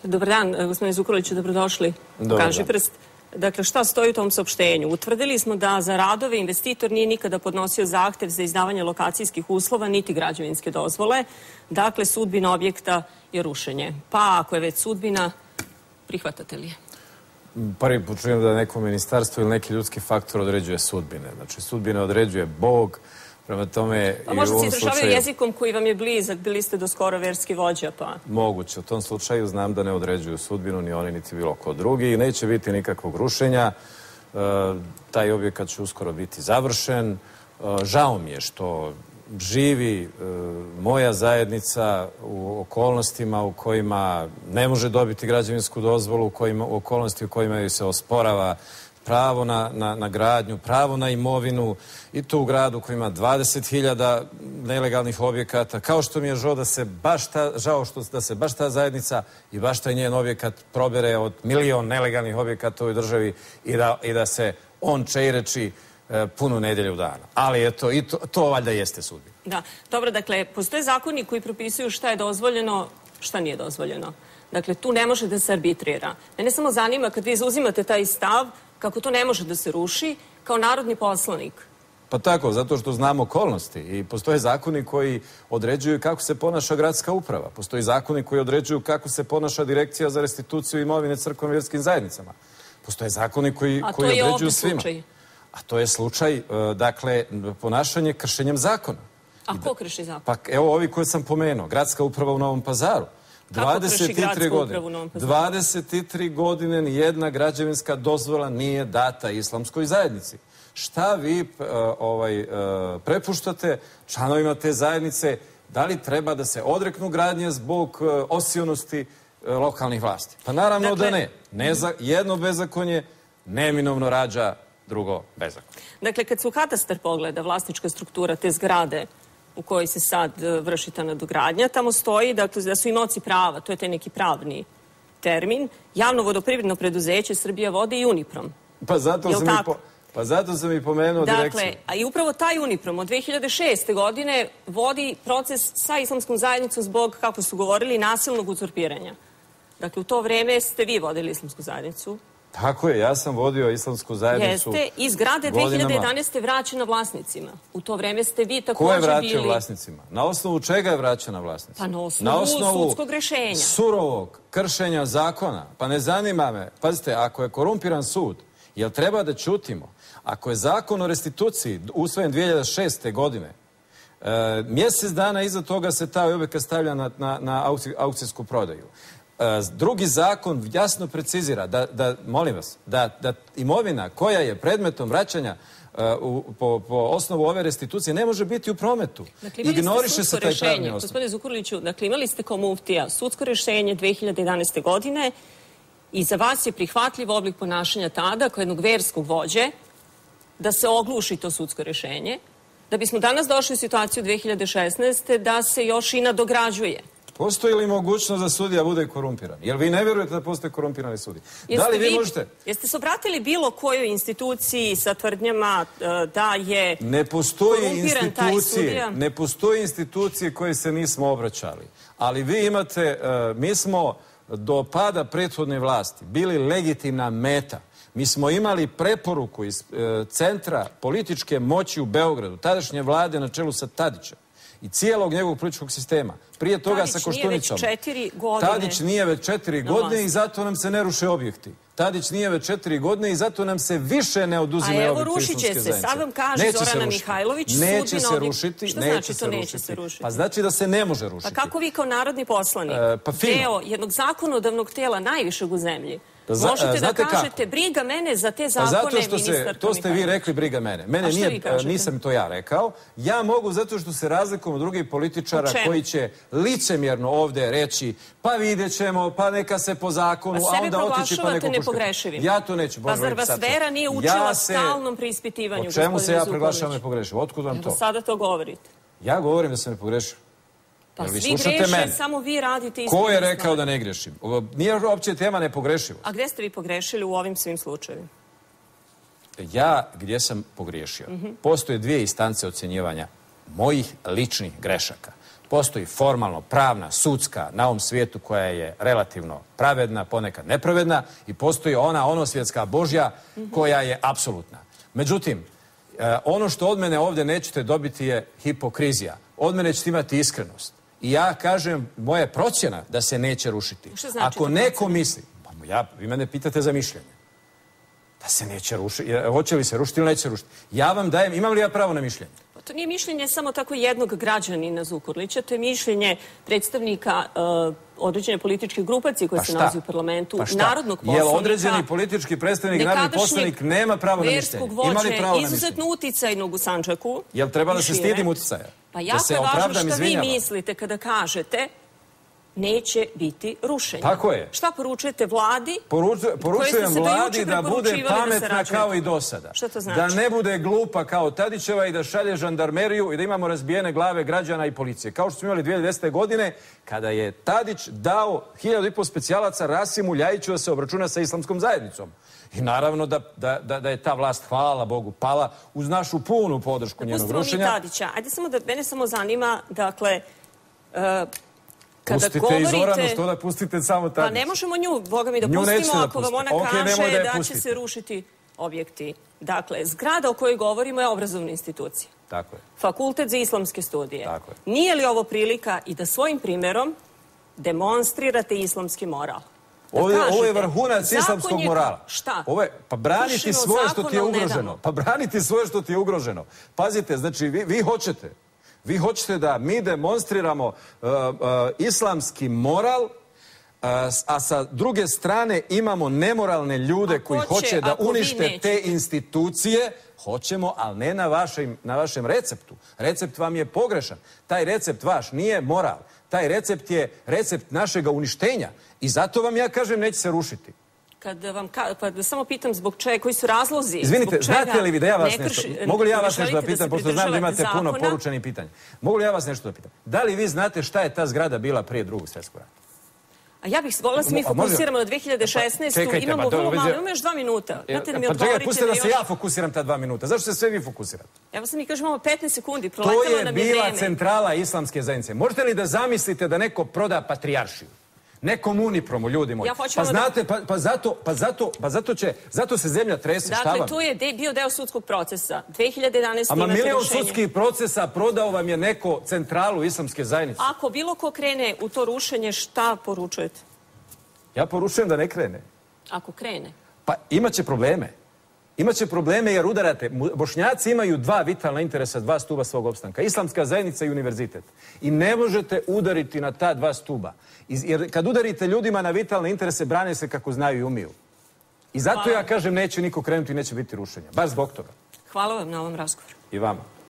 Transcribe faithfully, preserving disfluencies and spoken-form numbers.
Dobar dan, gospodine Zukorliću, dobrodošli. Kaži prst. Dakle, šta stoji u tom saopštenju? Utvrdili smo da za radove investitor nije nikada podnosio zahtev za izdavanje lokacijskih uslova niti građevinske dozvole. Dakle, sudbina objekta je rušenje. Pa ako je već sudbina, prihvatate li je? Prvi put čujem da neko ministarstvo ili neki ljudski faktor određuje sudbine. Znači, sudbine određuje Bog. Prema tome, a možda se izražavaju jezikom koji vam je blizak, bili ste do skoro verski vođa, pa... Moguće. U tom slučaju znam da ne određuju sudbinu, ni oni, niti bilo ko drugi. I neće biti nikakvog rušenja. Taj objekat će uskoro biti završen. Žao mi je što živi moja zajednica u okolnostima u kojima ne može dobiti građevinsku dozvolu, u okolnosti u kojima se osporava pravo na, na, na gradnju, pravo na imovinu, i to u gradu koji ima dvadeset hiljada nelegalnih objekata, kao što mi je žao da se baš ta, žao što da se baš ta zajednica i baš taj njen objekat probere od milion nelegalnih objekata u ovoj državi i da, i da se on čeireči e, punu nedelju dana. Ali eto, i to, to valjda jeste sudbina. Da, dobro, dakle, postoje zakoni koji propisuju šta je dozvoljeno, šta nije dozvoljeno. Dakle, tu ne može da se arbitrira. Mene samo zanima, kad vi zauzimate taj stav, kako to ne može da se ruši, kao narodni poslanik? Pa tako, zato što znamo okolnosti i postoje zakoni koji određuju kako se ponaša gradska uprava. Postoje zakoni koji određuju kako se ponaša direkcija za restituciju imovine crkvenim i vjerskim zajednicama. Postoje zakoni koji, koji određuju svima. A to je opet slučaj? A to je slučaj, dakle, ponašanje kršenjem zakona. A ko krši zakon? Pa evo ovi koje sam pomenuo, gradska uprava u Novom Pazaru. dvadeset tri godine. dvadeset tri godine nijedna građevinska dozvola nije data islamskoj zajednici. Šta vi ovaj, prepuštate članovima te zajednice? Da li treba da se odreknu gradnje zbog osionosti lokalnih vlasti? Pa naravno dakle, da ne. Neza, jedno bezakonje neminovno rađa drugo bezakonje. Dakle, kad se u katastar pogleda vlasnička struktura te zgrade u kojoj se sad vrši ta nadogradnja, tamo stoji dakle, da su imoci prava, to je taj neki pravni termin, javno vodoprivredno preduzeće Srbija vode i Uniprom. Pa zato sam, i, po, pa zato sam i pomenuo dakle, direkciju. A i upravo taj Uniprom od dve hiljade šeste. godine vodi proces sa islamskom zajednicom zbog, kako su govorili, nasilnog uzurpiranja. Dakle, u to vreme ste vi vodili islamsku zajednicu. Tako je, ja sam vodio islamsku zajednicu. Jeste, iz zgrade dve hiljade jedanaeste. vraćena vlasnicima. U to vreme ste vi također bili... Ko je vraćao vlasnicima? Na osnovu čega je vraćena vlasnicima? Pa na osnovu, na osnovu sudskog rešenja. Surovog kršenja zakona. Pa ne zanima me, pazite, ako je korumpiran sud, jel treba da ćutimo? Ako je zakon o restituciji usvojen dve hiljade šeste. godine, e, mjesec dana iza toga se taj objekat stavlja na, na, na aukcijsku prodaju. Drugi zakon jasno precizira da, da molim vas, da, da imovina koja je predmetom vraćanja uh, u, po, po osnovu ove restitucije ne može biti u prometu. Dakle, ignoriše se taj pravni osnov. Gospodine Zukorliću, dakle, imali ste kao muftija sudsko rešenje dve hiljade jedanaeste. godine i za vas je prihvatljiv oblik ponašanja tada, kao jednog verskog vođe, da se ogluši to sudsko rešenje, da bismo danas došli u situaciju dve hiljade šesnaeste. da se još i nadograđuje. Postoji li mogućnost da sudija bude korumpiran? Jel vi ne vjerujete da postoje korumpirani sudije? Da li vi možete... Jeste se obratili bilo kojoj instituciji sa tvrdnjama da je ne postoji institucije, ne postoji institucije koje se nismo obraćali. Ali vi imate, mi smo do pada prethodne vlasti bili legitimna meta. Mi smo imali preporuku iz centra političke moći u Beogradu, tadašnje vlade na čelu sa Tadićem i cijelog njegovog političkog sistema. Prije toga sa Koštunicom. Tadić nije već četiri godine. Tadić nije već četiri godine i zato nam se ne ruše objekti. Tadić nije već četiri godine i zato nam se više ne oduzimaju objekti islamske zajednice. A evo rušit će se, sad vam kaže Zorana Mihajlović, neće se rušiti. Šta znači to neće se rušiti? Pa znači da se ne može rušiti. Pa kako vi kao narodni poslanik, deo jednog zakonodavnog tijela najvišeg u zemlji, možete da kažete briga mene za te zakone, ministar Mihajlović? To ste vi rekli, briga mene. Mene nije, nisam to ja rekao. Ja mogu zato što se razlikujem od drugih političara koji će licemjerno ovdje reći pa vidjet ćemo, pa neka se po zakonu, a onda otići pa neko puška. Ja to neću. Pa zar vas vera nije učila stalnom preispitivanju? O čemu se ja proglašavam nepogrešivo? Otkud vam to? Evo sada to govorite. Ja govorim da sam nepogrešio. Pa svi greše, samo vi radite isto. Ko je rekao da ne grešim? Nije uopće tema nepogrešivost. A gdje ste vi pogrešili u ovim svim slučajevima? Ja gdje sam pogriješio? Postoje dvije instance ocjenjivanja mojih ličnih grešaka. Postoji formalno pravna, sudska na ovom svijetu koja je relativno pravedna, ponekad nepravedna i postoji ona onosvjetska Božja koja je apsolutna. Međutim, ono što od mene ovdje nećete dobiti je hipokrizija. Od mene ćete imati iskrenost. I ja kažem, moja je procjena da se neće rušiti. Ako neko misli, pa ja, vi mene pitate za mišljenje, da se neće rušiti, hoće li se rušiti ili neće rušiti. Ja vam dajem, imam li ja pravo na mišljenje? To nije mišljenje samo tako jednog građanina Zukorlića, to je mišljenje predstavnika uh, određene političke grupacije koje pa se nalazi u parlamentu, pa narodnog poslanika. Jel određeni politički predstavnik, narodni poslanik nema pravo na mišljenje? Ima li pravo na mišljenje? Izuzetno uticajnog u Sandžaku. Jel treba da se stidim uticaja? Pa jako je važno što vi mislite kada kažete neće biti rušenja. Tako je. Šta poručujete vladi? Poručujem vladi da bude pametna kao i do sada. Šta to znači? Da ne bude glupa kao Tadićeva i da šalje žandarmeriju i da imamo razbijene glave građana i policije. Kao što smo imali dvije hiljade desete. godine kada je Tadić dao hiljadu i po specijalaca Rasimu Ljajiću da se obračuna sa islamskom zajednicom. I naravno da, da, da, da je ta vlast, hvala Bogu, pala uz našu punu podršku njenog rušenja. Pustimo mi Tadića. Ajde samo da mene samo zanima, dakle, uh, kada pustite govorite... i Zoranu, što da pustite samo Tadić? Pa ne možemo nju, Boga mi, da nju pustimo ako vam ona okay, kaže da, da će se rušiti objekti. Dakle, zgrada o kojoj govorimo je obrazovna institucija. Tako je. Fakultet za islamske studije. Tako je. Nije li ovo prilika i da svojim primjerom demonstrirate islamski moral? Ovo je, ovo je vrhunac islamskog je, morala. Šta? Ovo je, pa braniti Kršimo svoje što ti je ugroženo. Pa braniti svoje što ti je ugroženo. Pazite, znači, vi, vi hoćete, vi hoćete da mi demonstriramo uh, uh, islamski moral, uh, a sa druge strane imamo nemoralne ljude koji će, hoće da unište te institucije. Hoćemo, ali ne na vašem, na vašem receptu. Recept vam je pogrešan. Taj recept vaš nije moral. Taj recept je recept našega uništenja. I zato vam ja kažem neće se rušiti. Kad vam ka, pa da samo pitam zbog čega, koji su razlozi? Izvinite, znate li vi da ja vas nešto... Mogu li ja vas nešto da pitam, pošto znam da imate puno poručenih pitanja. Mogu li ja vas nešto da pitam? Da li vi znate šta je ta zgrada bila prije drugog svjetskog rata? A ja bih volila da se mi fokusiramo na dve hiljade šesnaestu. Imamo vrlo malo, imamo još dva minuta. Pa čekaj, pustite da se ja fokusiram ta dva minuta. Zašto se sve vi fokusirate? Evo sam mi kažem, imamo petnaest sekundi, proletalo nam je vreme. To je bila centrala islamske zajednice. Možete li da zamislite da neko proda patrijaršiju? Nekom Unipromu, ljudi moji. Pa znate, pa zato, pa zato, pa zato će, zato se zemlja trese, šta vam? Dakle, to je bio deo sudskog procesa. dve hiljade jedanaeste. Ama milion sudskih procesa prodao vam je neko centralu islamske zajednice. Ako bilo ko krene u to rušenje, šta poručujete? Ja poručujem da ne krene. Ako krene? Pa imaće probleme. Imaće probleme jer udarate. Bošnjaci imaju dva vitalna interesa, dva stuba svog opstanka. Islamska zajednica i univerzitet. I ne možete udariti na ta dva stuba. Jer kad udarite ljudima na vitalne interese, brane se kako znaju i umiju. I zato ja kažem neće niko krenuti i neće biti rušenja. Baš zbog toga. Hvala vam na ovom razgovoru. I vama.